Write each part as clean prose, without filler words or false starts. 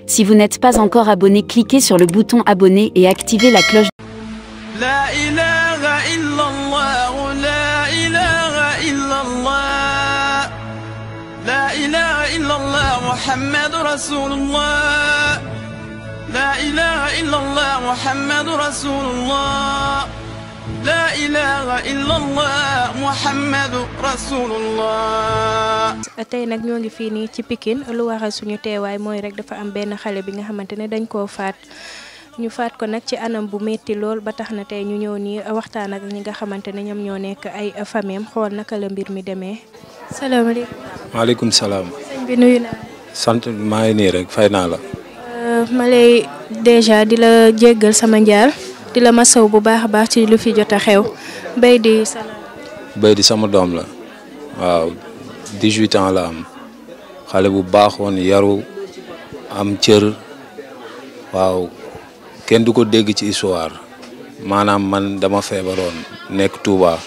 Si vous n'êtes pas encore abonné, cliquez sur le bouton abonner et activez la cloche. La ilaha illallah, la ilaha illallah, la ilaha illallah, Muhammad Rasulullah, la ilaha illallah, Muhammad Rasulullah, la ilaha illallah, Muhammad Rasulullah. Tey nag ñoo ngi fii nii ci Pikine lu waral suñu teewaay mooy rek dafa am benn xale bi nga xamante ne dañ koo faat ñu faat ko nag ci anam bu metti lool ba tax na tey ñu ñëw nii waxtaan ak ñi nga xamante ne ñoom ñoo nekk ay famille xool naka la mbir mi demee. salaamaaleykum. maaleykum salaam. sëñ bi nuyu naa. sant maa ngi nii rek fay naa la. ma lay déjà di la jéggal sama njaal di la masaw bu baax a baax ci lu fi jot a xew Beydi sama doom la waaw 18 ans la am xale bu baaxoon yaru am cër waaw kenn du ko dégg ci histoire maanaam man dama feebaroon nekk Touba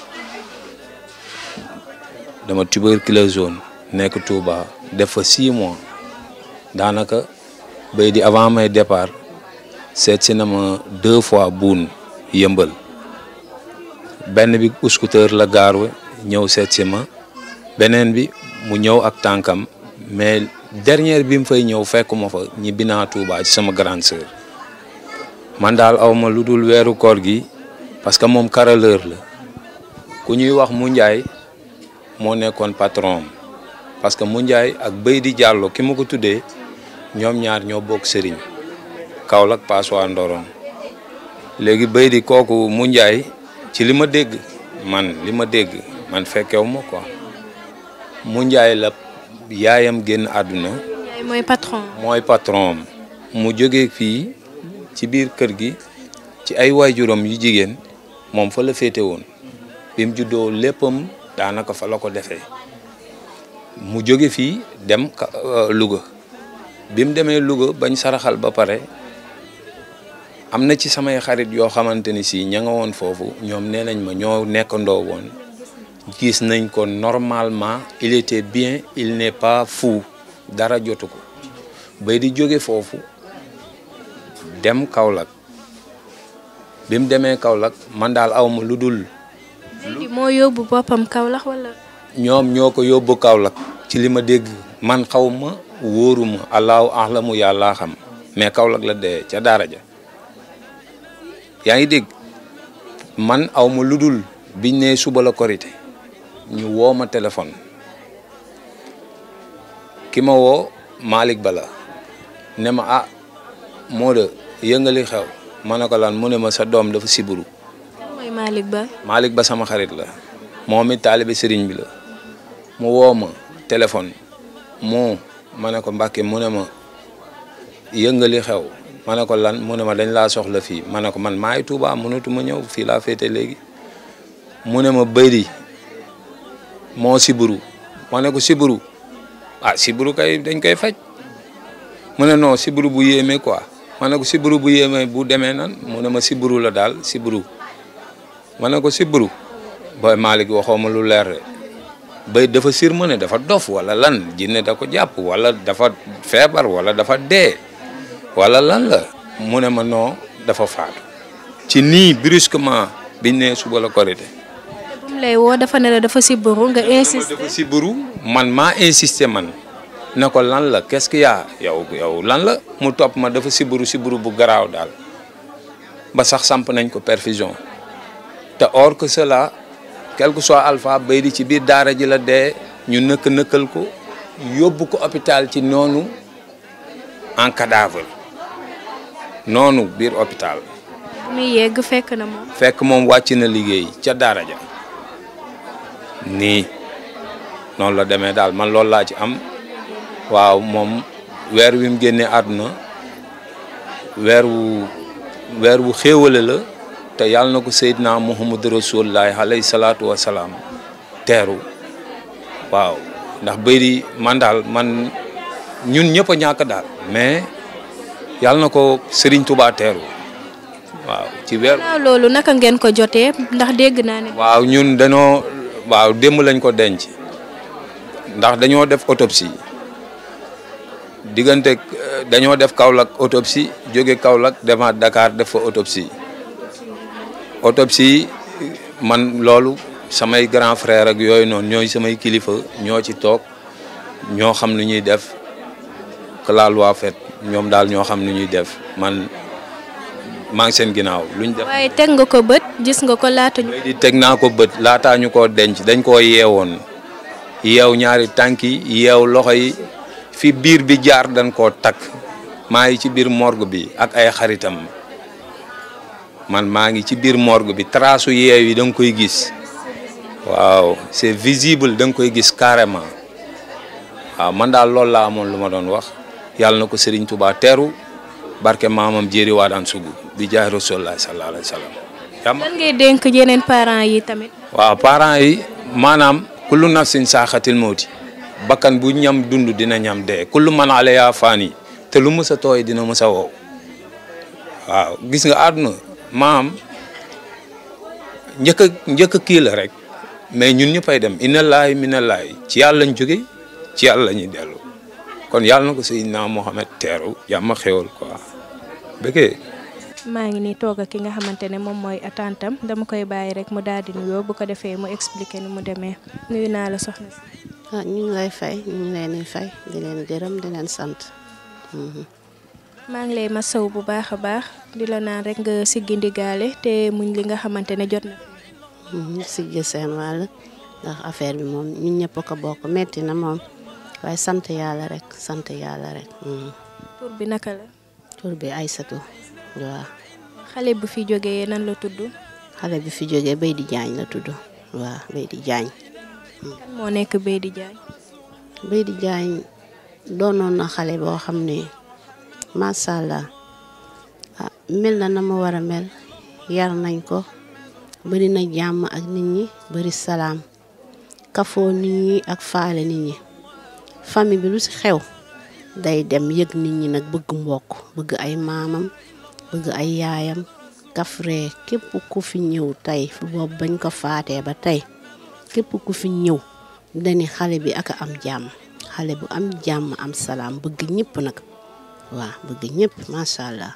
dama tuberculose nekk Touba def fa 6 mois daanaka Beydi avant may départ seet si na ma 2 fois buun yëmbal benn bi scooter la gaarwe ñëw seet si ma beneen bi mu ñëw ak tànkam mais dernière bi mu fay ñëw fekkuma fa ñibbi naa Touba ci sama grande sœur man daal awma lu dul weeru koor gi parce que moom carreleur la ku ñuy wax mu Njaay moo nekkoon patron parce que mu Njaay ak Beydi Diallo ki ma ko tuddee ñoom ñaar ñoo bokk sëriñ Kaolack Passoir Ndorong léegi Beydi kooku mu Njaay ci li ma dégg man fekkewu ma quoi mu Njaay la yaayam génn àdduna. mooy patron mu jógee fii ci biir kër gi ci ay waajuram yu jigéen moom fa la féete woon bi mu juddoo léppam daanaka fa la ko defee mu jóge fii dem Louga bi mu demee Louga bañ saraxal ba pare am na ci samay xarit yoo xamante ni si ña nga woon foofu ñoom nee nañ ma ñoo nekkandoo woon gis nañ ko normalement il était bien il n'est pas fou dara jotu ko bay di jóge foofu dem Kaolack bi mu demee Kaolack man daal awma lu dul. moo yóbbu boppam Kaolack wala. ñoom ñoo ko yóbbu Kaolack ci li ma dégg man xawma wóoruma allahu ahlamu yàllaa xam mais Kaolack la dee ca daara ja yaa ngi dégg man awma lu dul biñ ne suba la korité ñu woo ma téléphone ki ma woo Malick Bala ne ma ah moo de yëngali xew ma ne ko lan mu ne ma sa doom dafa siburu. mooy Malick Ba. Malick Ba sama xarit la moom it taalibe sëriñ bi la mu woo ma téléphone ma ne ko Mbàkke mu ne ma yëngali xew ma ne ko lan mu ne ma dañ laa soxla fii ma ne ko man maay Touba mënatuma ñëw fii laa féete léegi mu ne ma Beydi moo siburu ma ne ko siburu ah siburu kay dañ koy faj mu ne non siburu bu yéeme quoi ma ne ko siburu bu yéeme bu demee nan mu ne ma siburu la daal siburu ma ne ko siburu booy Malick waxoo ma lu leer de bay dafa sir ma ne dafa dof wala lan jinne da ko jàpp wala dafa feebar wala dafa dee wala lan la mu ne ma non dafa faatu ci nii brusquement biñ ne suba la korité bu mu lay woo dafa ne la dafa siburu nga insister dafa siburu man maa insister man ne ko lan la qu'est-ce qu'il y a yow lan la mu topp ma dafa siburu bu garaaw daal ba sax samp nañ ko perfusion te or que cela quel que soit alpha Beydi ci biir daara ji la dee ñu nëkkal ko yóbbu ko hôpital ci noonu en cadavre noonu biir hôpital. muy yegg fekk na moom. fekk moom wàcc na liggéey ca daara ja nii noonu la demee daal man loolu laa ci am waaw moom weer wi mu génnee àdduna weer wu xéewale la te yàlla na ko Seydina Muhammad Rasulullahi alayhi salaatu wa salaam teeru waaw ndax Beydi man daal ñun ñëpp a ñàkk daal mais yàlla na ko Serigne Touba teeru waaw ci weer. loolu naka ngeen ko jotee ndax dégg naa ne. waaw ñun démb lañ ko denc ndax dañoo def autopsie diggante dañoo def Kaolack autopsie jóge Kaolack demaat Dakar def fa autopsie man loolu samay grand frère ak yooyu noonu ñooy samay kilifa ñoo ci toog ñoo xam lu ñuy def que la loi fait ñoom daal ñoo xam lu ñuy def man maa ngi seen ginnaaw luñ def. waaye teg nga ko bët gis nga ko laata ñu. di teg naa ko bët laataa ñu koo denc dañ koo yeewoon yeew ñaari tànk yi yeew loxo yi fi biir bi jaar dañ koo takk maa ngi ci biir morgue bi ak ay xaritam man maa ngi ci biir morgue bi trace su yeew yi da nga koy gis waaw c'est visible da nga koy gis carrément waaw man daal loolu laa amoon lu ma doon wax yàlla na ko Serigne Touba teeru barke maamam jéeri waa daan sugu bi jaay Rasulullah sallallahu alayhi wa sallam. lan ngay dénk yeneen parents yi tamit. waaw parents yi maanaam kullu nafsin saaxatil mawti bakkan bu ñam dund dina ñam dee kullu man alayha faani te lu mës a tooy dina mës a wow waaw gis nga àdduna maam njëkk kii la rek mais ñun ñëppay dem inallaahi minallaahi ci yàlla lañ jóge ci yàlla la ñuy dellu kon yàlla na ko Seydina Mohamed teeru jàmm xéwal quoi bëggee. maa ngi nii toog ak ki nga xamante ne moom mooy tantam dama koy bàyyi rek mu daal di nuyoo bu ko defee mu expliquer ni mu demee nuyu naa la soxna si. ñu ngi lay fay ñu ngi leen di fay di leen gërëm di leen sant. maa ngi lay masaw bu baax a baax di la naan rek nga siggi ndigaale te muñ li nga xamante ne jot na. siggi seen wàll ndax affaire bi moom ñun ñëpp ko bokk metti na moom waaye sant yàlla rek sant yàlla rek. tur bi naka la. tur bi Aysatu waaw. xale bu fi jógee nan la tudd. xale bi fi jógee Baydi Jaañ la tudd waaw Baydi Jaañ. kan moo nekk Baydi Jaañ. Baydi Jaañ doonoon na xale boo xam ne macha allah mel na ma war a mel yar nañ ko bari na jàmm ak nit ñi bari salaam kafoo nit ñi ak faale nit ñi famille bi lu ci xew day dem yëg nit ñi nag bëgg mbokk bëgg ay maamam bëgg ay yaayam kafree képp ku fi ñëw tey boobu bañ ko faatee ba tey képp ku fi ñëw dani xale bi ak am jàmm xale bu am jàmm am salaam bëgg ñëpp nag waaw bëgg ñëpp macha allah.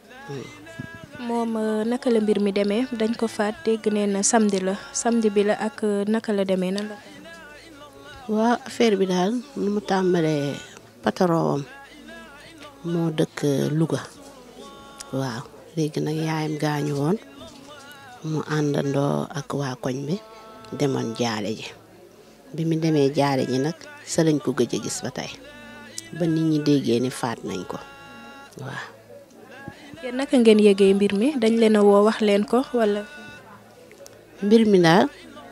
moom naka la mbir mi demee dañ ko faat dégg nee na samedi bi la ak naka la demee nan la. waaw affaire bi daal nu mu tàmbalee patron moo dëkk Louga waaw léegi nag yaayam gaañu woon mu àndandoo ak waa koñ bi demoon jaale ji bi mu demee jaale ji nag sa lañ ko gëj a gis ba tey ba nit ñi déggee ni faat nañ ko waaw. yéen naka ngeen yëgee mbir mi dañ leen a woo wax leen ko wala. mbir mi daal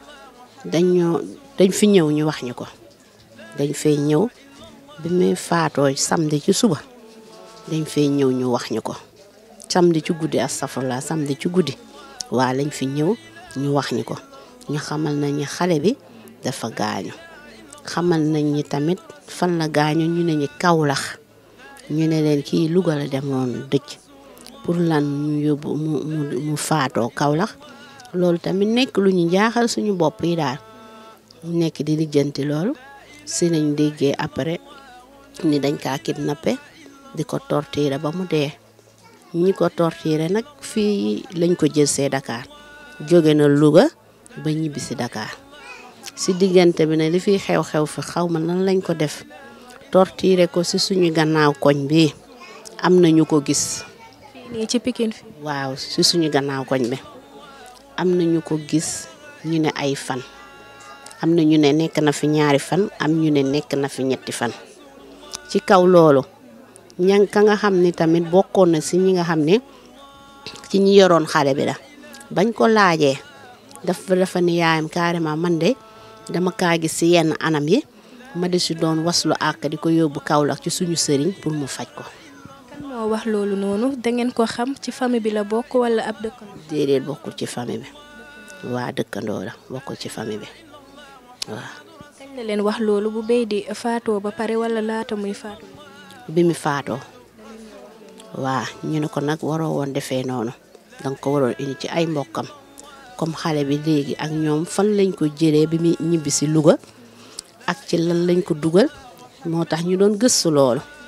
dañ fi ñëw ñu wax ñu ko dañ fee ñëw bi muy faatoo samedi ci suba dañ fee ñëw ñu wax ñu ko samedi ci guddi astafurlah samedi ci guddi waa lañ fi ñëw ñu wax ñu ko ñu xamal nañ ñi xale bi dafa gaañu xamal nañ ñi tamit fan la gaañu ñu ne ñi Kaolack ñu ne leen kii Louga la demoon dëj pour lan ñu yóbbu mu faatoo Kaolack loolu tamit nekk lu ñu jaaxal suñu bopp yi daal nekk di lijjanti loolu si nañ déggee après ni dañ kaa kidnappé di ko torturer ba mu dee ñi ko torturer nag fii lañ ko jël see Dakar jóge na Louga ba ñibbi si Dakar si diggante bi ne li fiy xew-xew fi xaw ma nan lañ ko def torturer ko si suñu gannaaw koñ bi am na ñu ko gis. nii ci Pikine fi. waaw si suñu gannaaw koñ bi am na ñu ko gis ñu ne ay fan am na ñu ne nekk na fi ñaari fan am ñu ne nekk na fi ñetti fan ci kaw loolu ka nga xam ni tamit bokkoon na si ñi nga xam ne ci ñi yoroon xale bi la bañ ko laajee dafa ni yaayam carrément man de dama kaa gis si yenn anam yi ma de si doon waslu àq di ko yóbbu Kaolack ci suñu sëriñ pour mu faj ko. kan moo wax loolu noonu da ngeen ko xam ci famille bi la bokk wala ab dëkkandoo. déedéet bokkul ci famille bi waa dëkkandoo la bokkul ci famille bi waaw. kañ la leen wax loolu bu béy di faatoo ba pare wala laata muy faatoo. bi mu faatoo waa ñu ne ko nag waroo woon defee noonu danga ko waroon indi ci ay mbokkam comme xale bi léegi ak ñoom fan lañ ko jëlee bi mu ñibbi si Louga ak ci lan lañ ko dugal moo tax ñu doon gëstu loolu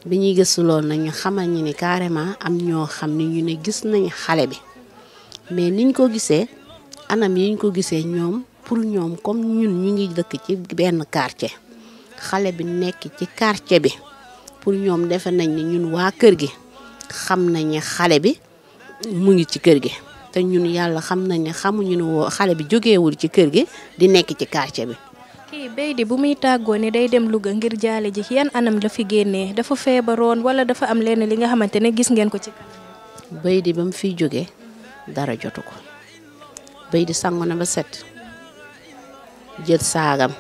bi ñuy gëstu loolu nag ñu xamal ñu ni carrément am ñoo xam ne ñu ne gis nañ xale bi mais niñ ko gisee anam yiñ ko gisee ñoom pour ñoom comme ñun ñu ngi dëkk ci benn quartier xale bi nekk ci quartier bi pour ñoom defe nañ ni ñun waa kër gi xam nañ ne xale bi mu ngi ci kër gi te ñun yàlla xam nañ ne xamuñu ne xale bi jógeewul ci kër gi di nekk ci quartier bi. kii Beydi bu muy tàggoo ni day dem Louga ngir jaale ji yan anam la fi génnee dafa feebaroon wala dafa am lenn li nga xamante ne gis ngeen ko ci kanam. Beydi ba mu fiy jógee dara jotu ko Beydi sangu na ba set jël saagam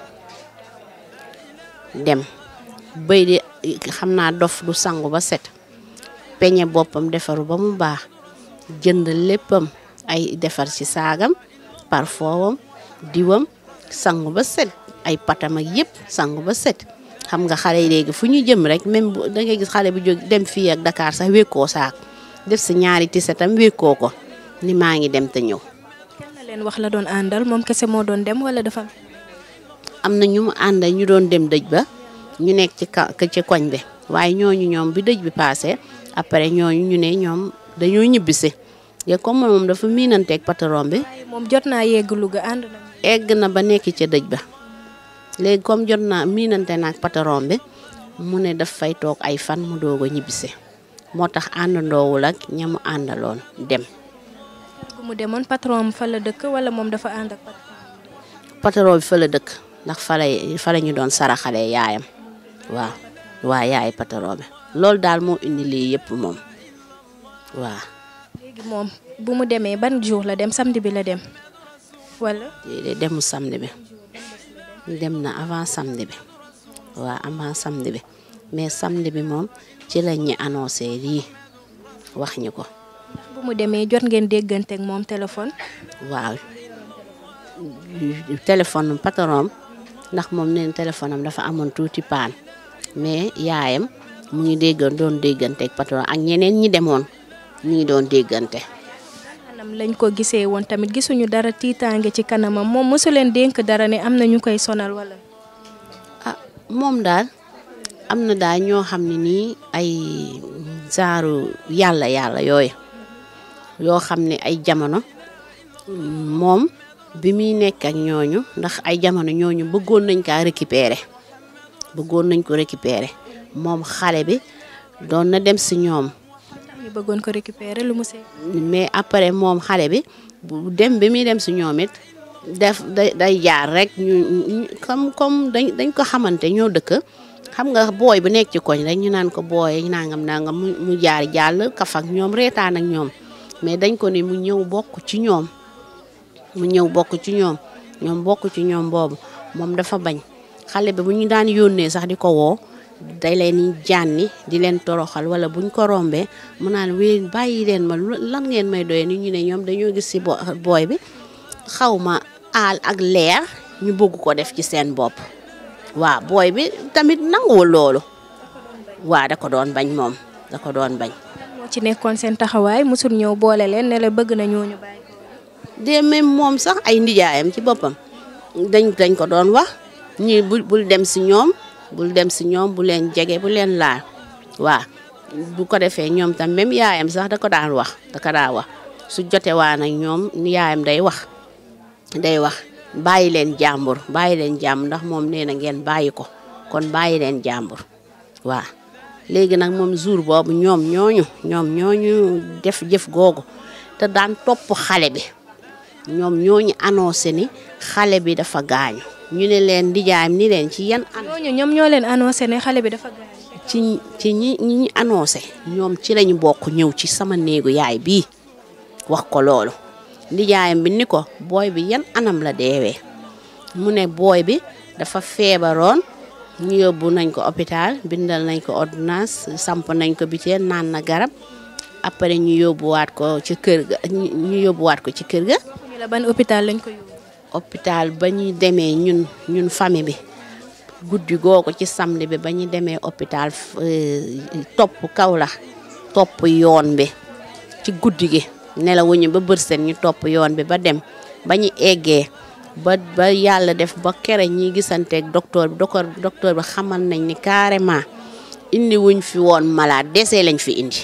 dem Beydi xam naa dof du sangu ba set peñe boppam defaru ba mu baax jënd léppam ay defar ci saagam parfumam diwam sangu ba set ay patam ak yëpp sangu ba set xam nga xale yi léegi fu ñu jëm rek même da ngay gis xale bu jóg dem fii ak Dakar sax wékkoo saak def si ñaari tisetam wékkoo ko ni maa ngi dem te ñëw. kenn la leen wax la doon àndal moom kese moo doon dem wala dafa am na ñu mu àndal ñu doon dem dëj ba ñu nekk ci koñ bi waaye ñooñu ñoom bi dëj bi passé après ñooñu ñu ne ñoom dañoo ñibbisi te comme moom dafa miinanteeg patron bi. moom jot naa yegg Louga ànd na. egg na ba nekk ca dëj ba léegi comme jot naa miinante naag patron bi mu ne daf fay toog ay fan mu doog a ñibbisi moo tax àndandoowul ak ñamu àndaloon dem. bu mu demoon patron fa la dëkk wala moom dafa ànd ak patron bi fa la dëkk ndax fa la ñu doon saraxale yaayam waaw yaay patron bi loolu daal moo indi lii yëpp moom waaw. léegi moom bu mu demee ban jour la dem samedi bi la dem wala. demu samedi bi dem na avant samedi bi waaw avant samedi bi mais samedi bi moom ci lañ ñu annoncé lii wax ñu ko. bu mu demee jot ngeen déggante ak moom téléphone. waaw téléphone patron ndax moom neen téléphone am dafa amoon tuuti paan mais yaayam mu ngi doon déggante ak patron ak ñeneen ñi demoon ñu ngi doon déggante. anam lañ ko gisee woon tamit gisuñu dara tiitaange ci kanamam moom mosu leen dénk dara ne am na ñu koy sonal wala. moom daal am na daal ñoo xam ne nii ay genre yàlla yooyu yoo xam ne ay jamono moom bi muy nekk ak ñooñu ndax ay jamono ñooñu bëggoon nañ kaa récupérer moom xale bi doon na dem si ñoom. ñu bëggoon ko récupérer lu mu see. mais après moom xale bi bu dem bi muy dem si ñoom it day jaar rek ñu comme dañ ko xamante ñoo dëkk xam nga booy bu nekk ci koñ rek ñu naan ko booy nangam mu jaar jàll kaf ak ñoom reetaan ak ñoom mais dañ ko ne mu ñëw bokk ci ñoom ñoom bokk ci ñoom boobu moom dafa bañ xale bi bu ñu daan yónnee sax di ko woo day leen jànni di leen toroxal wala buñ ko rombee mu naan wéy bàyyi leen ma lan ngeen may doyee ni ñu ne ñoom dañoo gis ci booy bi xaw ma aal ak leer ñu bëgg ko def ci seen bopp waaw booy bi tamit nanguwul loolu waaw da ko doon bañ moom da ko doon bañ. moo ci nekkoon seen taxawaay mosul ñëw boole leen ne la bëgg na ñooñu bàyyi. de même moom sax ay ndijaayam ci boppam dañ ko doon wax ñi bul dem si ñoom bu leen jege bu leen laal waaw bu ko defee ñoom tam même yaayam sax da ko daan wax su jote waa nag ñoom yaayam day wax bàyyi leen jàmbur ndax moom nee na ngeen bàyyi ko kon bàyyi leen jàmbur waaw léegi nag moom jour boobu ñoom ñooñu def jëf googu te daan topp xale bi ñoom ñooñu annoncé ni xale bi dafa gaañu ñu ne leen ndijaayam ni leen ci yan. ñoom ñoo leen annoncé ne xale bi dafa gaañu. ci ñi annoncé ñoom ci lañu bokk ñëw ci sama néegu yaay bii wax ko loolu ndijaayam bi ni ko booy bi yan anam la deewee mu ne booy bi dafa feebaroon ñu yóbbu nañ ko hôpital bindal nañ ko ordonnance samp nañ ko biteel naan na garab après ñu yóbbuwaat ko ci kër ga. la ban hôpital lañ ko yóbbu. hôpital ba ñuy demee ñun famille bi guddi googu ci samedi bi ba ñu demee hôpital topp kaw la topp yoon bi ci guddi gi nelawuñu ba bërsen ñu topp yoon bi ba dem ba ñu eggee ba yàlla def ba kere ñi gisanteeg docteur bi xamal nañ ni carrément indi wuñ fi woon malade décès lañ fi indi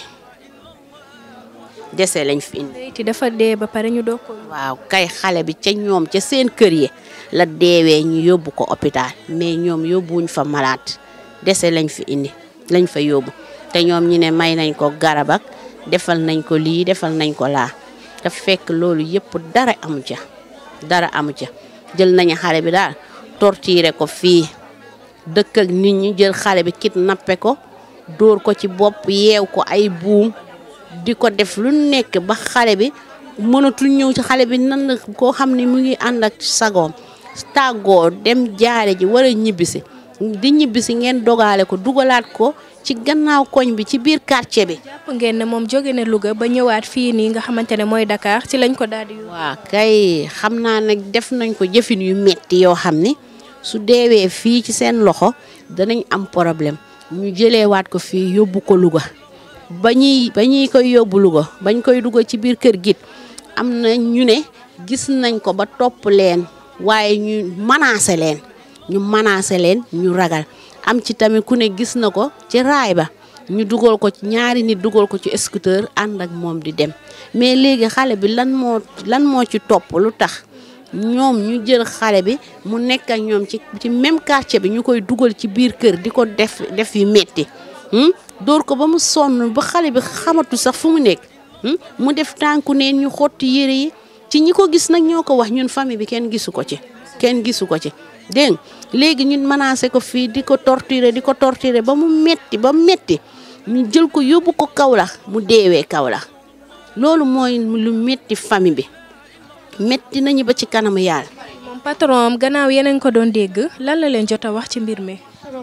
décès lañ fi indi. ti dafa dee ba pare ñu doog ko. waaw kay xale bi ca ñoom ca seen kër yi la deewee ñu yóbbu ko hôpital mais ñoom yóbbuwuñ fa malade décès lañ fi indi lañ fa yóbbu te ñoom ñu ne may nañ ko garab ak defal nañ ko lii defal nañ ko laa te fekk loolu yëpp dara amu ca jël nañu xale bi daal torturé ko fii dëkk ak nit ñi jël xale bi kidnappé ko dóor ko ci bopp yeew ko ay buum di ko def lu nekk ba xale bi mënatul ñëw ci xale bi nan la koo xam ne mu ngi ànd ak sagoom tàggoo dem jaare ji war a ñibbisi di ñibbisi ngeen dogaale ko dugalaat ko ci gannaaw koñ bi ci biir quartier bi. jàpp ngeen ne moom jóge na Louga ba ñëwaat fii nii nga xamante ne mooy Dakar ci lañ ko daal di. waaw kay xam naa nag def nañ ko jëfin yu metti yoo xam ni su deewee fii ci seen loxo danañ am problème ñu jëleewaat ko fii yóbbu ko Louga ba ñuy koy yóbbu Louga bañ koy dugal ci biir kër gi am na ñu ne gis nañ ko ba topp leen waaye ñu menacé leen ñu ragal. am ci tamit ku ne gis na ko ci raay ba ñu dugal ko ci ñaari nit dugal ko ci scooter ànd ak moom di dem mais léegi xale bi lan moo ci topp lu tax ñoom ñu jël xale bi mu nekk ak ñoom ci même quartier bi ñu koy dugal ci biir kër di ko def yu metti dóor ko ba mu sonn ba xale bi xamatu sax fu mu nekk mu def tànku neen ñu xotti yére yi ci ñi ko gis nag ñoo ko wax ñun famille bi kenn gisu ko ci dégg léegi ñun menacé ko fii di ko torturer ba mu metti ñu jël ko yóbbu ko Kaolack mu deewee Kaolack loolu mooy lu metti famille bi metti nañu ba ci kanamu yàlla. moom patron am gannaaw yeneen ko doon dégg lan la leen jot a wax ci mbir mi.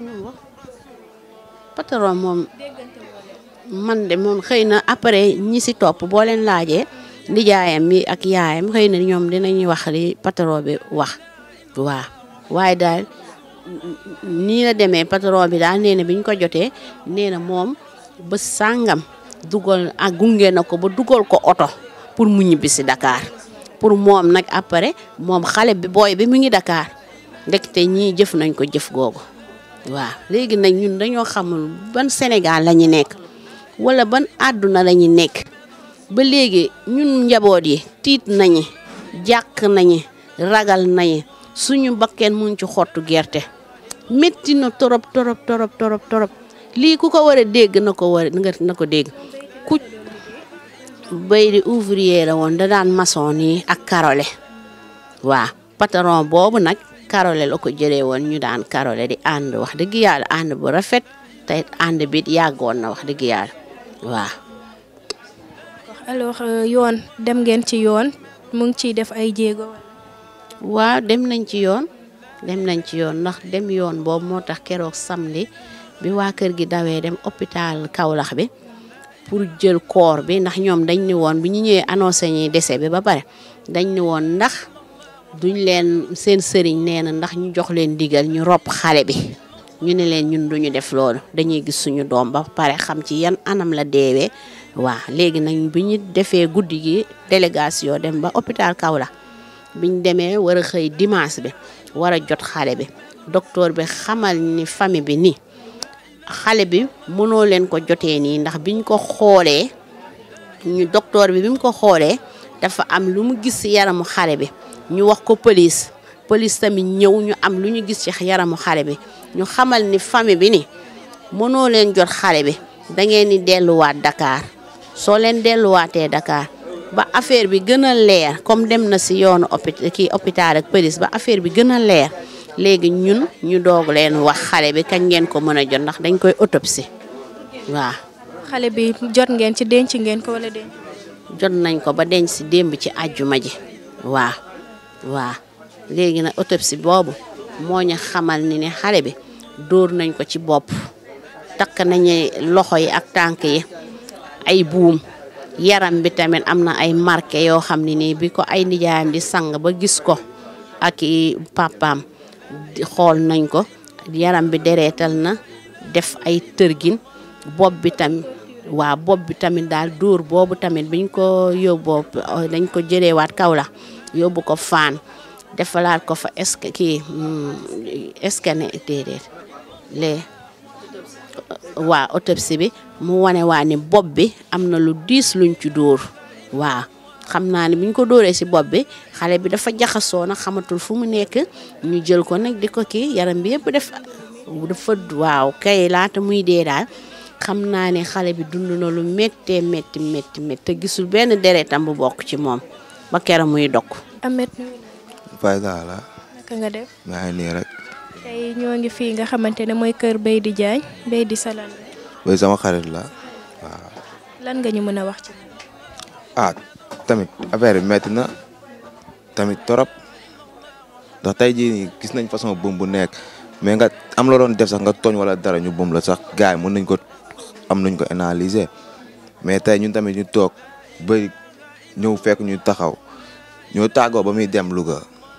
patron moom man de moom xëy na après ñi si topp boo leen laajee nijaayam mi ak yaayam xëy na ñoom dinañuy wax li patron bi wax waaw. waaye daal nii la demee patron bi daal nee na bi ñu ko jotee nee na moom ba sàngam dugal ak gunge na ko ba dugal ko oto pour mu ñibbi si Dakar pour moom nag après moom xale bi booy bi mu ngi Dakar ndekete ñii jëf nañ ko jëf googu waaw léegi nag ñun dañoo xamul ban Sénégal la ñu nekk wala ban àdduna la ñu nekk ba léegi ñun njaboot yi tiit nañu jàq nañu ragal nañu suñu bakkeen mu ngi ci xottu gerte métti na torop lii ku ko war a dégg na ko dégg ku bay di ouvrier la woon da daan maçon yi ak karole waaw patron boobu nag karole la ko jëlee woon ñu daan karole di ànd wax dëgg yàlla ànd bu rafet te ànd bi yàggoon na wax dëgg yàlla waaw. alors yoon dem ngeen ci yoon mu ngi ciy def ay jéego. waaw dem nañ ci yoon ndax dem yoon boobu moo tax keroog samedi bi waa kër gi dawee dem hôpital Kaolack bi pour jël corps bi ndax ñoom dañ ni woon bi ñu ñëwee annoncé ñi décès bi ba pare dañ ni woon ndax duñ leen seen sëriñ nee na ndax ñu jox leen digal ñu rob xale bi ñu ne leen ñun duñu def loolu dañuy gis suñu doom ba pare xam ci yan anam la deewee waaw léegi nag bi ñu defee guddi gi délégation dem ba hôpital Kaolack biñ demee war a xëy dimanche bi war a jot xale bi docteur bi xamal ni famille bi ni xale bi mënoo leen ko jotee nii ndax biñ ko xoolee ñu docteur bi mu ko xoolee dafa am lu mu gis ci yaramu xale bi ñu wax ko police tamit ñëw ñu am lu ñu gis ci yaramu xale bi ñu xamal ni famille bi ni mënoo leen jot xale bi da ngeen di delluwaat Dakar soo leen delluwaatee Dakar ba affaire bi gën a leer comme dem na si yoonu hôpital ak police ba affaire bi gën a leer léegi ñun ñu doog leen wax xale bi kañ ngeen ko mën a jot ndax dañ koy autopsie waaw. xale bi jot ngeen ci denc ngeen ko wala denc. jot nañ ko ba denc si démb ci àjjuma ji waaw léegi nag autopsie boobu moo ñu xamal ni ne xale bi dóor nañ ko ci bopp takk nañu loxo yi ak tànk yi ay buum. yaram bi tamit am na ay marqué yoo xam ne nii bi ko ay nijaayam di sang ba gis ko ak i papaam xool nañ ko yaram bi dereetal na def ay tërgin bopp bi tamit daal dóor boobu tamit biñ ko yóbboo dañ ko jëlewaat Kaolack yóbbu ko Fann defalaat ko fa scanner déedéet waa autopsie bi mu wane waa ni bopp bi am na lu diis luñ ci dóor waa xam naa ne biñ ko dóoree si bopp bi xale bi dafa jaxasoo na xamatul fu mu nekk ñu jël ko nag di ko kii yaram bi yëpp dafa waaw kay laata muy dee daal xam naa ne xale bi dund na lu méttee métti te gisul benn deretam bu bokk ci moom ba keroog muy dog. Amet Fayda la. naka nga def. maa ngi nii rek. tey ñoo ngi fii nga xamante ne mooy kër Beydi Diagne Beydi Salan la. Beydi sama xarit la waaw. lan nga ñu mën a wax ci moom. tamit affaire bi métti na tamit torop ndax tey jii nii gis nañ façon bëm bu nekk mais nga am la doon def sax nga tooñ wala dara ñu bëm la sax gars yi mën nañ ko am nañ ko analyser mais tey ñun tamit ñu toog bëri ñëw fekk ñu taxaw ñoo tàggoo ba muy dem Louga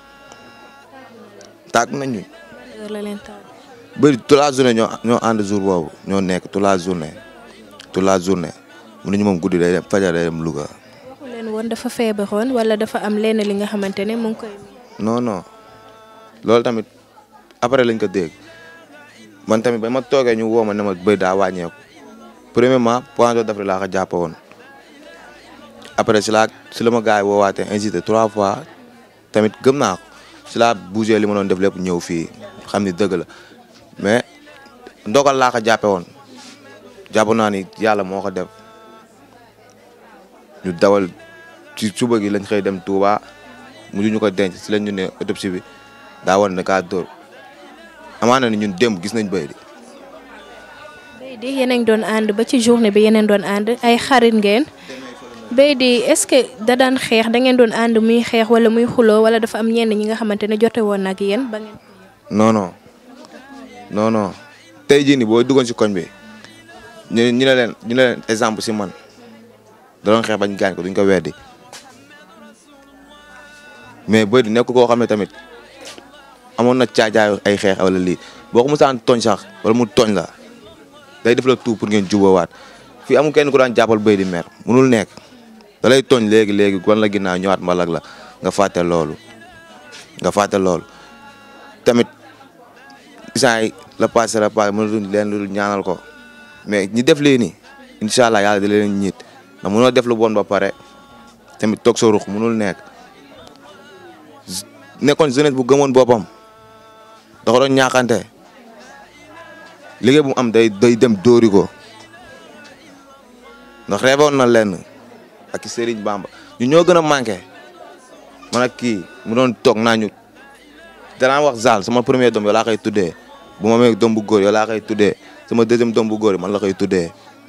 tàgg nañ ñu. bëri toute la journée ñoo ànd jour boobu ñoo nekk toute la journée mun nañu moom guddi day dem fajar day dem Louga. waxu leen woon dafa feebaroon wala dafa am lenn li nga xamante ne mu ngi koy. non loolu tamit après lañ ko dégg man tamit ba ma toogee ñu woo ma ne ma bëy daa wàññeeku premièrement poisson d'avril laa ko jàpp woon après si la ma gars yi woowaatee incité 3 fois tamit gëm naa ko si laa bougé li ma doon def lépp ñëw fii xam ni dëgg la mais ndogal laa ko jàppe woon jàpp naa ni yàlla moo ko def ñu dawal ci suba gi lañ xëy dem Touba mujj ñu ko denc si lañ ñu ne autopsie bi daa woon ne kaa dóor amaana ni ñun démb gis nañ bëy di. Beydi yeneen doon ànd ba ci journée bi yeneen doon ànd ay xarit ngeen Beydi est-ce que da daan xeex da ngeen doon ànd muy xeex wala muy xuloo wala dafa am ñenn ñi nga xamante ne jote woon ak yéen ba ngeen. non tey jii nii boo duggoon si koñ bi ñu ne leen exemple si man da doon xeex bañ gaañ ko duñ ko weddi mais Beydi nekk koo xam ne tamit amoon na caajaayu ay xeex wala lii boo ko musaan tooñ sax wala mu tooñ la day def la tout pour ngeen jubóowaat fii amul kenn ku daan jàppal Beydi mer munul nekk da lay tooñ léegi wan la ginnaaw ñëwaat mbalak la nga fàtte loolu tamit isaan yi la passé mënatuñ leen lu ñaanal ko mais ñi def lii nii incha allah yàlla di leen ñiit ndax mënoo def lu bon ba pare tamit toog sa ruux mënul nekk nekkoon jeunesse bu gëmoon boppam dafa doon ñaaxante liggéey bu mu am day dem dóori ko ndax reewoon na lenn ak Serigne Bamba ñu ñoo gën a manqué man ak kii mu doon toog naa ñu danaa wax Zal sama premier doom yow laa koy tuddee bu ma amee doom bu góor yow laa koy tuddee sama deuxième doom bu góor man la koy tuddee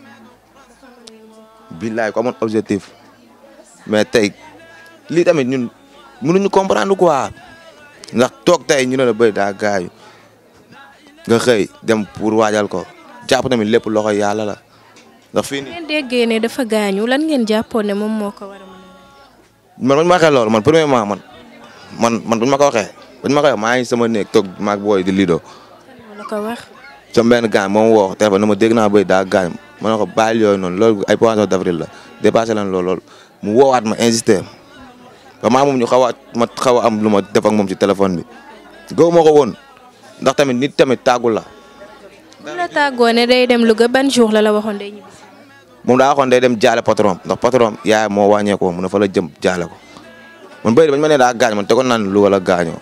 billaay ko amoon objectif mais tey lii tamit ñun mënuñu comprendre quoi ndax toog tey ñu ne la bëy daa gaayu nga xëy dem pour waajal ko jàpp tamit lépp loxo yàlla la ndax fii nii. ngeen déggee ne dafa gaañu lan ngeen jàppoon ne moom moo ko war a mën man bañ ma waxee loolu man premièrement man buñ ma ko waxee maa ngi sama néeg toog maag booy di lido. la ko wax. sama benn gaañ moom woo téléphone ne ma dégg naa bëy daa gaañ ma ne ko bàyyi yooyu noonu loolu ay poisson d'avril la dépassé lan loolu mu woowaat ma insisté ba maa moom ñu xaw a am lu ma def ak moom ci téléphone bi góob ma ko woon ndax tamit nit tamit tàggul la. bu la tàggoo ne day dem Louga ban jour la waxoon day ñibbi. moom daa waxoon day dem jaale patron ndax patron yaay moo wàññeeku woon mu ne fa la jëm jaale ko man bëy bañ ma ne daa gaañ man tegoon naa ne Louga la gaañoo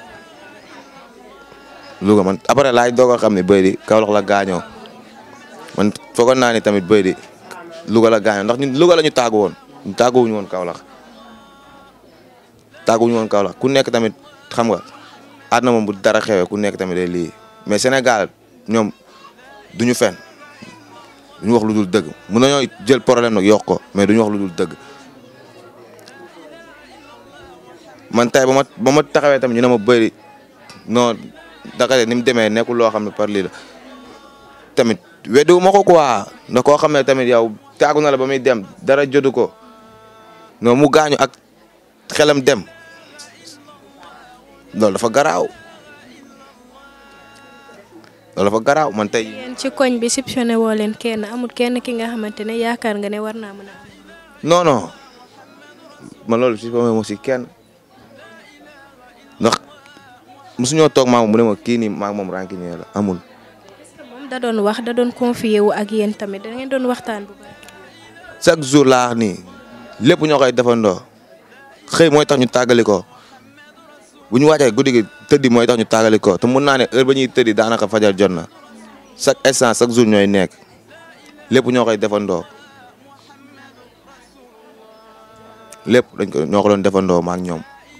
Louga man après laay doog a xam ne bëy di Kaolack la gaañoo man foogoon naa ne tamit bëy di Louga la gaañoo ndax ñun Louga la ñu tàggu woon ñu tàgguwuñu woon Kaolack ku nekk tamit xam nga àdduna moom bu dara xewee ku nekk tamit day lii mais Sénégal ñoom duñu fen duñu wax lu dul dëgg mun nañoo jël problème nag yokk ko mais duñu wax lu dul dëgg man tey ba ma taxawee tamit ñu ne ma bëri non Dakar ni mu demee nekkul loo xam ne par lii la tamit weddiwu ma ko quoi ndax koo xam ne tamit yow taagu na la ba muy dem dara jotu ko non mu gaañu ak xelam dem loolu dafa garaaw man tey. yéen ci koñ bi soupçonné woo leen kenn amul kenn ki nga xamante ne yaakaar nga ne war naa mën a am. non man loolu si fa si kenn ndax mosuñoo toog maa mu ne ma kii nii maa moom rancunier la amul. comme da doon wax da doon confier wu ak yéen tamit da ngeen doon waxtaan bu baax. chaque jour laa wax nii lépp ñoo koy defandoo xëy mooy tax ñu tàggali ko bu ñu wàccee guddi gi tëddi mooy tax ñu tàggali ko te mun naa ne heure ba ñuy tëddi daanaka fajar jot na chaque instant chaque jour ñooy nekk lépp ñoo koy defandoo lépp ñoo ko doon defandoo ma ak ñoom.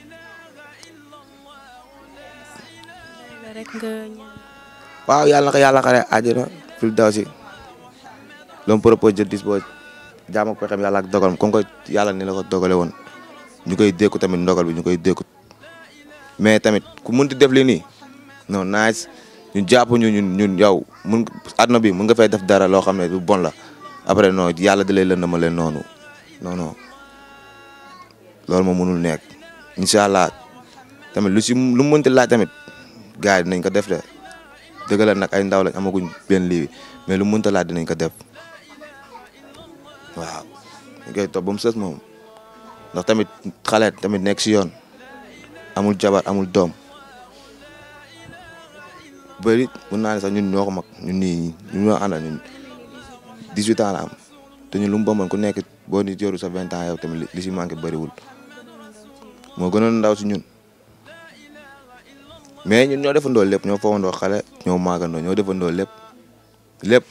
waaw yàlla na ko yàlla xare àjjana fil daw si loolu propose jël dis boo jaam ak pexem yàlla ak dogalam comme que yàlla ni la ko dogale woon ñu koy dékku tamit ndogal bi ñu koy dékku mais tamit ku munti def li nii non nice ñu jàpp ñun yow mun àdduna bi mun nga fay def dara loo xam ne du bon la après non yàlla da lay lëndama leen noonu non loolu moom mënul nekk incha allah tamit lu mu mënti laaj tamit gars yi dinañ ko def de dëgg la nag ay ndaw lañ amaguñ benn lii mais lu mu mënti laaj dinañ ko def waaw ñu koy topp ba mu sës moom ndax tamit xale tamit nekk si yoon amul jabar amul doom bëri mun naa ne sax ñun ñoo ko mag ñun ñoo àndal ñun 18 ans la am te ñun lu mu bomboon ku nekk boo ni joru sa 20 ans yow tamit li si manqué bëriwul moo gënoon ndaw si ñun mais ñun ñoo defandoo lépp ñoo fowandoo xale ñoo maagandoo ñoo defandoo lépp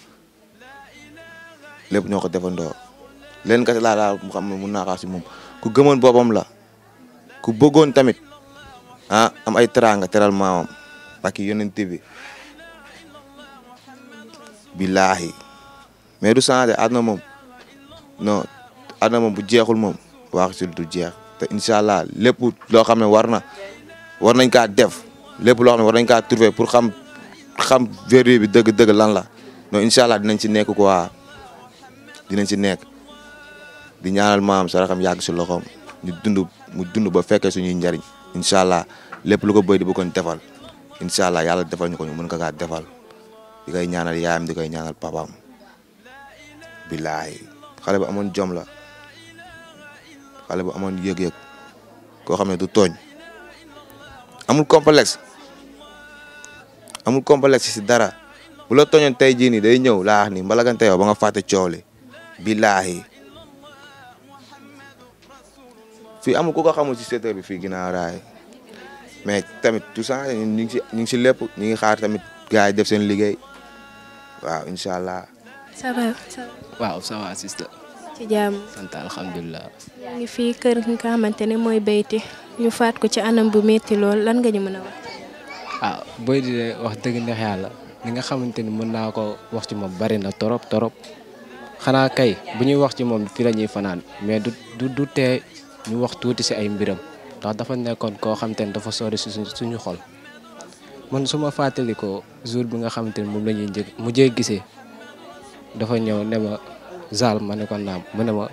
ñoo ko defandoo leen kese laa mu xam ne mun naa xaar si moom ku gëmoon boppam la ku bëggoon tamit am ay teraanga teral maamam ak yonent bi billaahi mais du changé àdduna moom non àdduna moom bu jeexul moom wax si du jeex te incha allah lépp loo xam ne war nañ kaa def lépp loo xam ne war nañ kaa trouver pour xam vertu bi dëgg-dëgg lan la non incha allah dinañ ci nekk quoi dinañ ci nekk di ñaanal maam saraxam yàgg si loxoom mu dund ba fekkee suñuy njariñ incha allah lépp lu ko bëy di bu ko defal incha allah yàlla defal ñu ko ñu mën ko kaa defal di koy ñaanal yaayam di koy ñaanal papaam billaahi xale bu amoon jom la xale bu amoon yëg-yëg koo xam ne du tooñ amul complexe si dara bu la tooñoon tey jii nii day ñëw laa wax ni mbalagante yow ba nga fàtte coow li billaahi fii amul ku ko xamul si secteur bi fii ginnaaw raay mais tamit tout ça ñu ngi si lépp ñu ngi xaar tamit gars yi def seen liggéey waaw incha allah. ça va. waaw ça va sister. ci jàmm. sant alhamdulilah. yaa ngi fii kër nga xamante ne mooy Beyti ñu faat ko ci anam bu metti lool lan nga ñu mën a wax. Beyti de wax dëgg neex yàlla li nga xamante ni mën naa ko wax ci moom bari na torop xanaa kay bu ñuy wax ci moom fii la ñuy fanaan mais du tee ñu wax tuuti si ay mbiram ndax dafa nekkoon koo xamante ni dafa sori si suñu xol man su ma fàttali ko jour bi nga xamante ni moom la ñuy mujjee gisee dafa ñëw ne ma Zal ma ne ko naam mu ne ma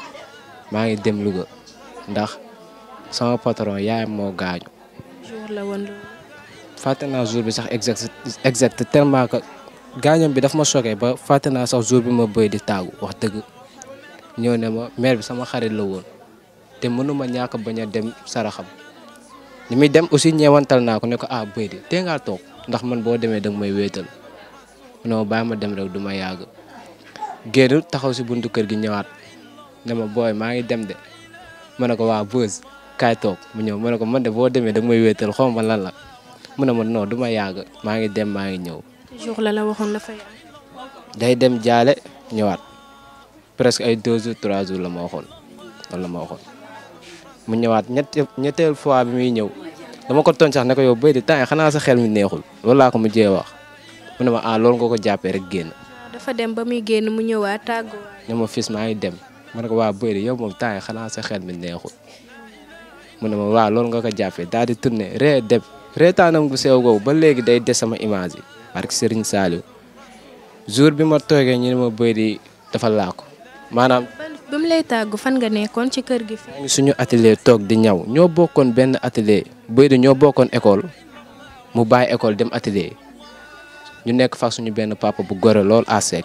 maa ngi dem Louga ndax sama patron yaayam moo gaañu. jour la woon loolu. fàtte naa jour bi sax exact tellement que gaañam bi daf ma choqué ba fàtte naa sax jour bi ma bëy di taagu wax dëgg ñëw ne ma mère bi sama xarit la woon te mënuma ñàkk bañ a dem saraxam ni muy dem aussi ñeewantal naa ko ne ko bëy di tee ngaa toog ndax man boo demee danga may wéetal non bàyyi ma dem rek du ma yàgg génn taxaw si buntu kër gi ñëwaat ne ma booy maa ngi dem de ma ne ko waa Beuz kaay toog mu ñëw ma ne ko man de boo demee danga may wéetal xaw ma lan la mu ne ma non du ma yàgg maa ngi dem maa ngi ñëw. jour la waxoon la fay day dem jaale ñëwaat presque ay 2 jours 3 jours la ma waxoon loolu la ma waxoon mu ñëwaat ñetteel fois bi muy ñëw dama ko tooñ sax ne ko yow béy di temps xanaa sa xel mi neexul loolu laa ko mujjee wax mu ne ma loolu nga ko jàppee rek génn. dafa dem ba muy génn mu ñëwaat tàggoo. ne ma fils maa ngi dem ma ne ko waa béy di yow moom temps xanaa sa xel mi neexul mu ne ma waaw loolu nga ko jàppee daal di tourné dem reetaanam gu sew googu ba léegi day des sama image yi. parce que Serigne Saliou jour bi ma toogee ñu ne ma bëy di dafa làkku maanaam. ba mu lay tàggu fan nga nekkoon ci kër gi fi. maa ngi suñu atelier toog di ñaw ñoo bokkoon benn atelier bëy di ñoo bokkoon école mu bàyyi école dem atelier ñu nekk fa suñu benn papa bu gore lool à sec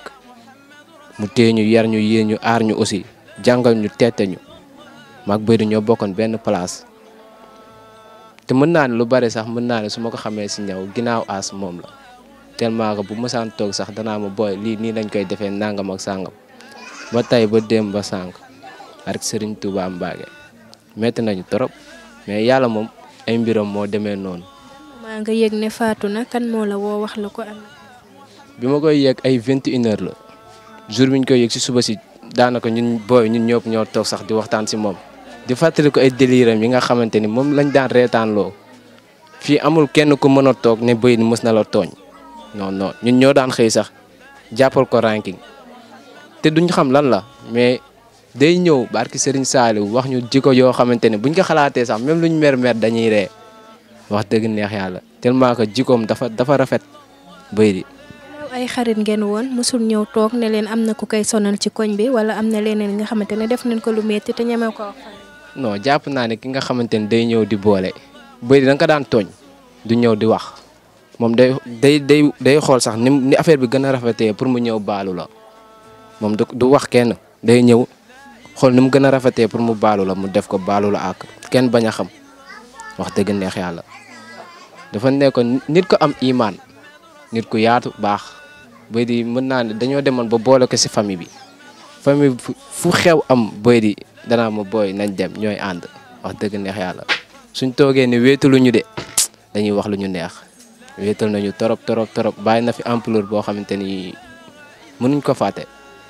mu téye ñu yar ñu yéen ñu aar ñu aussi jàngal ñu teete ñu maag bëy di ñoo bokkoon benn place te mën naa ne lu bari sax mën naa ne su ma ko xamee si ñaw ginnaaw aas moom la. tellement que bu mësaan toog sax danaa ma booy lii nii lañ koy defee nangam ak sàngam ba tey ba démb ba sànq ak Serigne Touba Mbacké metti nañu trop mais yàlla moom ay mbiram moo demee noonu. maa nga yëg ne faatu na kan moo la woo wax la ko am. bi ma koy yëg ay 21h la jour bi ñu koy yëg si suba si daanaka ñun booy ñun ñëpp ñoo toog sax di waxtaan si moom. di fàttali ko ay déliram yi nga xamante ni moom lañ daan reetaanloo fii amul kenn ku mën a toog ne bëy ni mës na la tooñ non non ñun ñoo daan xëy sax jàppal ko ranking te duñ xam lan la mais day ñëw barki Serigne Saliou wax ñu jikko yoo xamante ne buñ ko xalaatee sax même luñ mer dañuy ree wax dëgg neex yàlla tellement que jikkoom dafa rafet bëy di. ay xarit ngeen woon mosul ñëw toog ne leen am na ku koy sonal ci koñ bi wala am na leneen nga xamante ne def nañ ko lu metti te ñeme ko wax. non jàpp naa ne ki nga xamante ne day ñëw di boole bëy di da nga ko daan tooñ du ñëw di wax moom day xool sax ni affaire bi gën a rafetee pour mu ñëw baalu la moom du wax kenn day ñëw xool ni mu gën a rafetee pour mu baalu la mu def ko baalu la ak kenn bañ a xam wax dëgg neex yàlla dafa nekkoon nit ko am imaan nit ku yaatu baax bëy di mën naa ne dañoo demoon ba boole ko ci famille bi fu xew am bëy di danaa ma booy nañ dem ñooy ànd wax dëgg neex yàlla suñ toogee ni wéetalu ñu de dañuy wax lu ñu neex wéetal nañu torop bàyyi na fi ampleur boo xamante ni mënuñ ko fàtte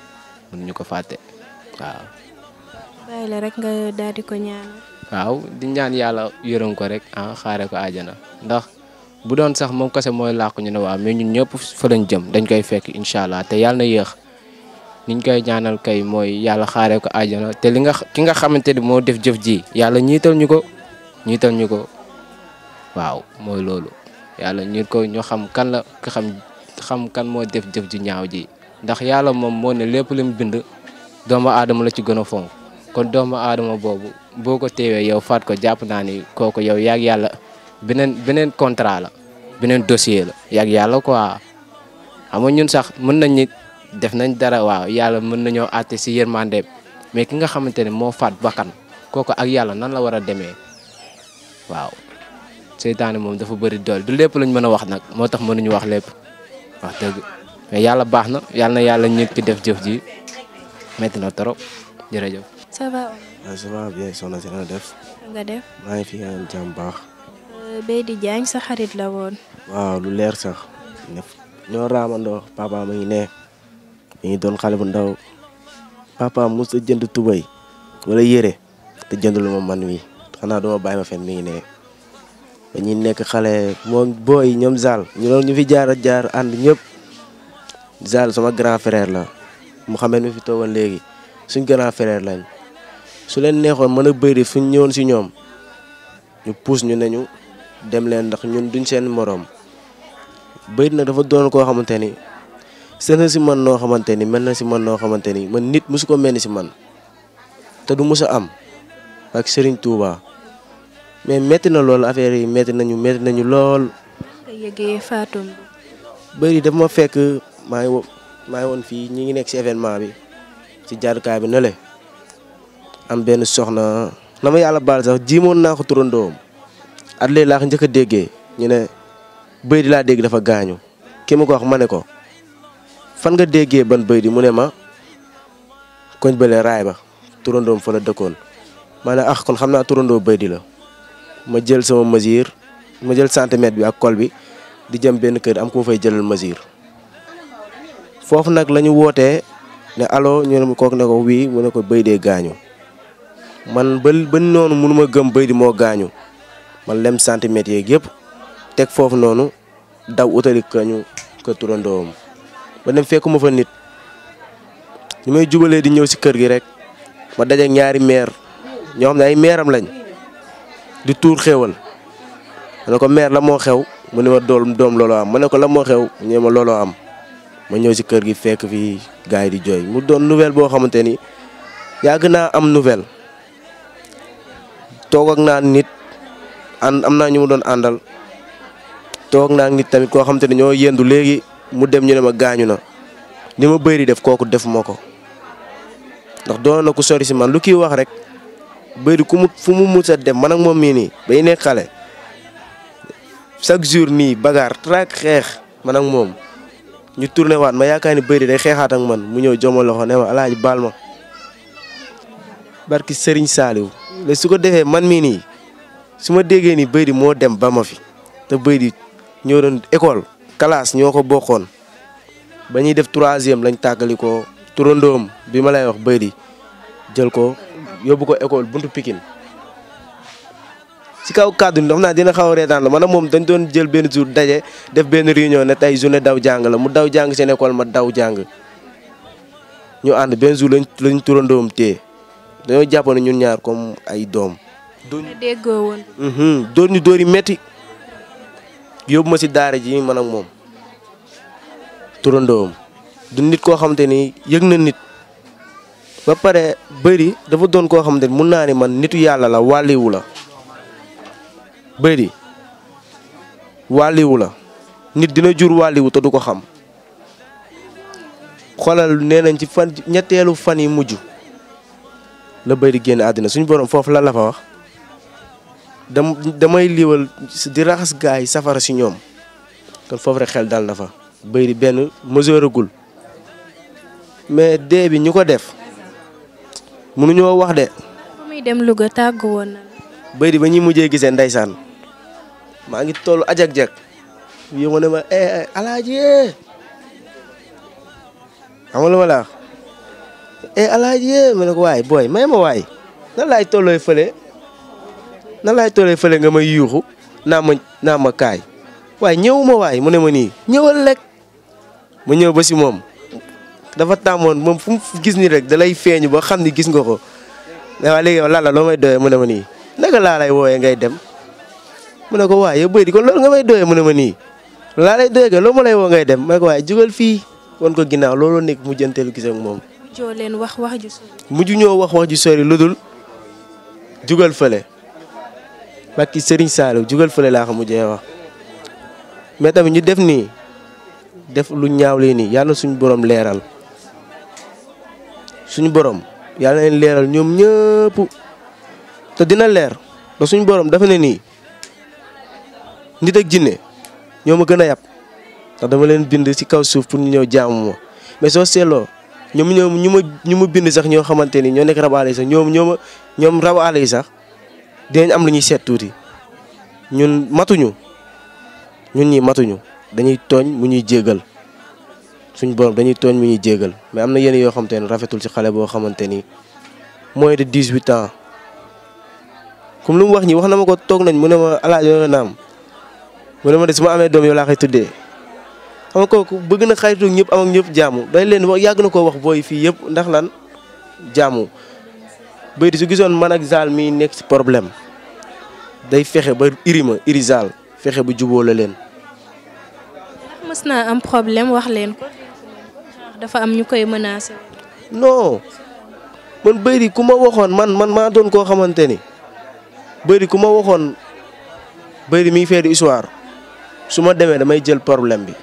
waaw. bàyyi la rek nga daal di ko ñaanal. waaw di ñaan yàlla yërëm ko rek xaare ko àjjana ndax bu doon sax moom kese mooy làqu ñu ne waaw mais ñun ñëpp fa lañ jëm dañ koy fekk incha allah te yàlla na yéex niñ koy ñaanal kay mooy yàlla xaare ko àjjana te ki nga xamante ni moo def jëf ji yàlla ñiital ñu ko waaw mooy loolu yàlla ñiit ko ñu xam kan la xam kan moo def jëf ji ñaaw ji ndax yàlla moom moo ne lépp lu mu bind doomu aadama la ci gën a fonk kon doomu aadama boobu boo ko teewee yow faat ko jàpp naa ni kooku yow yaag yàlla beneen contrat la beneen dossier la yaag yàlla quoi xam nga ñun sax mën nañ ni def nañ dara waaw yàlla mën nañoo àtte si yërmandeem mais ki nga xamante ne moo faat bakkan kooku ak yàlla nan la war a demee waaw seytaane moom dafa bëri dool du lépp lañ mën a wax nag moo tax mënuñu wax lépp wax dëgg mais yàlla baax na yàlla nit ki def jëf ji metti na trop jërëjëf. ça va. waaw ça va bien soxna si nga def. nga def. maa ngi fi nga am jàmm baax. Beydi Diagne sa xarit la woon. waaw lu leer sax ñoo raamandoo papa ma ngi ne mi ngi doon xale bu ndaw papa mos a jënd tubay wala yére te jëndul ma man wi xanaa duma bàyyi ma fen mi ngi ne ba ñuy nekk xale moom booy ñoom Zal ñu fi jaar ànd ñëpp Zal sama grand frère la mu xamee mi fi toogoon léegi suñ grand frère lañ su leen neexoon mën a bëri fu ñu ñëwoon si ñoom ñu puus ñu ne ñu dem leen ndax ñun duñ seen moroom bëri nag dafa doon koo xamante ni seen si man noo xamante ni mel na si man noo xamante ni man nit musu ko mel ni si man te du mus a am ak Serigne Touba mais métti na lool affaire yi métti nañu lool. nga yëgee Fatou. bëri dafa ma fekk maa ngi woon fii ñi ngi nekk si événement bi ci jaarukaay bi ne le am benn soxna na ma yàlla baal sax jiimoon naa ko turandoom at léegi laa ko njëkk a déggee ñu ne bëri laa dégg dafa gaañu ki ma ko wax ma ne ko fan nga déggee ban bëri mu ne ma koñ bële raay ba turandoom fa la dëkkoon ma ne kon xam naa turandoo bëri la ma jël sama mesure ma jël centimètre bi ak col bi di jëm benn kër am ko fay jëlal mesure foofu nag la ñu wootee ne allo ñu ne kooku ne ko wii mu ne ko bëy dee gaañu man ba noonu mënu ma gëm bëy di moo gaañu man lem centimètres yeeg yëpp teg foofu noonu daw utali ko turandoom ba dem fekkuma fa nit ñu may jubalee di ñëw si kër gi rek ma daje ñaari meer ñoo xam ne ay meeram lañ di tuur xéewal ma ne ko meer la moo xew mu ne ma doom looloo am ma ne ko la moo xew ñu ma looloo am ma ñëw si kër gi fekk fi gars yi di jooy mu doon nouvelle boo xamante ni yàgg naa am nouvelle toog ak naa nit am naa ñu mu doon àndal toog naa nit tamit koo xamante ni ñoo yendu léegi mu dem ñu ne ma gaañu na ni ma bëri def kooku def ma ko ndax doon na ku sori si man lu kii wax rek bëri fu mu mus a dem man ak moom mii nii bay nekk xale chaque jour nii bagaar traak xeex man ak moom ñu tourné waat ma yaakaar ni bëri day xeexaat ak man mu ñëw joma loxo ne ma alaaji baal ma barki Serigne Saliou léegi su ko defee man mii nii su ma déggee ni bëri moo dem ba ma fi te bëri ñoo doon école classe ñoo ko bokkoon ba ñuy def 3e lañ tàggali ko turandoom bi ma lay wax bëri jël ko yóbbu ko école buntu Pikine ci kaw kàddu xam naa dina xaw a reetaan la man ak moom dañ doon jël benn jour daje def benn réunion ne tey journée daw jàng la mu daw jàng seen école ma daw jàng ñu ànd benn jour lañ turandoom téye dañoo jàpp ne ñun ñaar comme ay doom. déggoo woon. dóor ñu dóor yi métti yóbbu ma si daara ji man ak moom turandoom du nit koo xamante ni yëg na nit ba pare bëri dafa doon koo xamante ni mun naa ni man nitu yàlla la wàlliwu la. bëri wàlliwu la nit dina jur wàlliwu te du ko xam xoolal nee nañ ci fan ñetteelu fan yi mujj la bëri génn àddina suñu borom foofu la fa wax damay liiwal di raxas gaay yi safara si ñoom kon foofu rek xel dal na fa bëri benn mesure gul mais dee bi ñu ko def mënuñoo wax de. fu muy dem Louga tàggu woon na. bëri ba ñuy mujjee gisee ndeysaan maa ngi toll ajak-jak yow ma ne ma alaaji xam nga lu ma la wax alaaji ma ne ko waay booy may ma waay nan laay tollooy fële nga may yuuxu naa ma kaay waaye ñëwuma waay mu ne ma nii ñëwal rek ma ñëw ba si moom dafa tàmmoon moom fu mu gis ni rek da lay feeñu ba xam ni gis nga ko waaye léegi yow lala loo may doyee mu ne ma nii naka laa lay woowee ngay dem mu ne ko waaye yow bëri kon loolu nga may doyee mu ne ma nii laa lay doyee loolu ma lay woo ngay dem ma ne ko waaye jugal fii won ko ginnaaw looloo nekk mujjanteelu gis ak moom. joo leen wax ju sori. mujj ñoo wax ju sori lu dul jugal fële bakki Serigne Saliou jugal fële laa ko mujjee wax mais tamit ñu def nii def lu ñaaw lee nii yàlla suñu borom leeral suñu borom yàlla leen leeral ñoom ñëpp. te dina leer da suñu borom dafa ne nii nit ak jinne ñoo ma gën a yàpp ndax dama leen bind ci kaw suuf pour ñu ñëw jaamu ma mais soo seetloo ñu ma bind sax ñoo xamante ni ñoo nekk rabu àll yi sax ñoom rabu àll yi sax dinañ am lu ñuy seet tuuti ñun ñi matuñu dañuy tooñ mu ñuy jéggal suñu borom dañuy tooñ mu ñuy jéggal mais am na yenn yoo xamante ni rafetul ci xale boo xamante ni moins de 18 ans. comme lu mu wax ñi wax na ma ko toog nañ mu ne ma alaaji yoo naam mu ne ma de su ma amee doom yow laa koy tuddee xam nga kooku bëgg na xaritu ñëpp am ak ñëpp jaamu day leen wax yàgg na koo wax booy fii yëpp ndax lan jaamu bëy di su gisoon man ak Zal mi nekk ci problème day fexe ba iri Zal fexe ba juboo la leen. mës naa am problème wax leen ko dafa am ñu koy menacé. non man bëy di ku ma waxoon man maa doon koo xamante ni. bëri ku ma waxoon bëri mi ngi fee di histoire su ma demee damay jël problème bi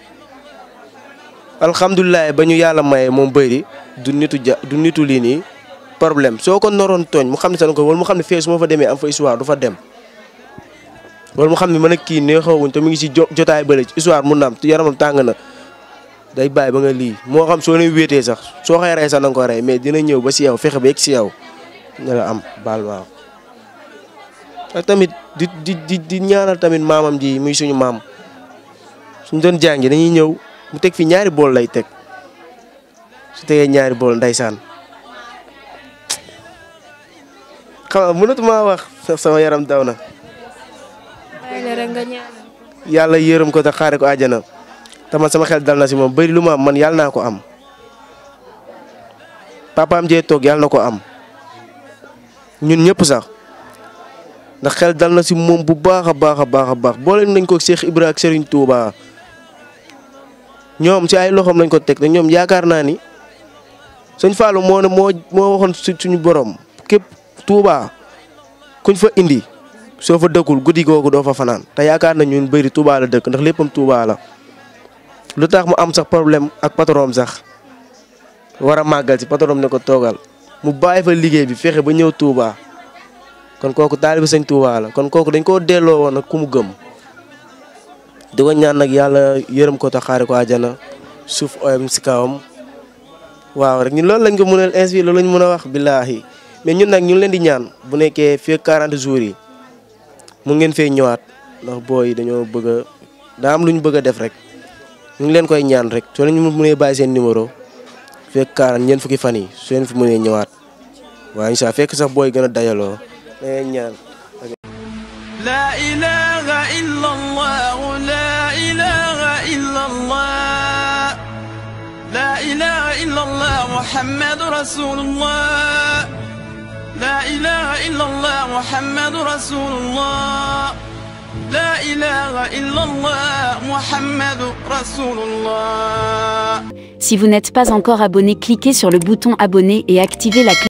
alhamdulilah ba ñu yàlla maye moom bëri du nitu lii nii problème soo ko noroon tooñ mu xam ne sax ko wala mu xam ne fee su ma fa demee am fa histoire du fa dem wala mu xam ne man ak kii neexoowuñ te mu ngi ci jotaay bële ci histoire mun na am yaramam tàng na day bàyyi ba nga lii moo xam soo leen wéetee sax soo xëy rey sax na nga ko rey mais dina ñëw ba si yow fexe ba yegg si yow ne la am baal waaw. ak tamit di ñaanal tamit maamam ji muy suñu maam suñ doon jàngi dañuy ñëw mu teg fi ñaari bool lay teg su tegee ñaari bool ndeysaan xam nga mënatuma wax sama yaram daw na. yàlla yërëm ko te xaare ko àjjana te man sama xel dal na si moom bëri lu ma am man yàlla naa ko am papaam jee toog yàlla na ko am ñun ñëpp sax. ndax xel dal na si moom bu baax a baax boole nañ ko Cheikh Ibra ak Serigne Touba ñoom si ay loxoom lañ ko teg te ñoom yaakaar naa ni sëñ Fallou moo waxoon suñu borom képp Touba kuñ fa indi soo fa dëkkul guddi googu doo fa fanaan te yaakaar na ñun bëri Touba la dëkk ndax léppam Touba la lu tax mu am sax problème ak patron sax war a màggal si patron ne ko toogal mu bàyyi fa liggéey bi fexe ba ñëw Touba. kon kooku taalibe sëñ Touba la kon kooku dañ koo delloo woon ak ku mu gëm di ko ñaan nag yàlla yërëm ko ta xaari ko àjjana suuf oyam si kawam waaw rek ñun loolu lañ ko mënal inspiré loolu lañ mën a wax billaahi mais ñun nag ñu ngi leen di ñaan bu nekkee fii 40 jours yi mu ngeen fay ñëwaat ndax booy dañoo bëgg a daa am lu ñu bëgg a def rek ñu ngi leen koy ñaan rek soo leen ñu mënee bàyyi seen numéro fekk 40 ñeent fukki fan yi soo leen fi mënee ñëwaat waaw incha allah fekk sax booy gën a dajaloo da ngay ñaan. لا إله إلا الله لا إله إلا الله لا إله إلا الله محمد رسول الله لا إله إلا الله محمد رسول الله لا إله إلا الله محمد رسول الله. Si vous n'êtes pas encore abonné, cliquez sur le bouton abonner et activez la cloche.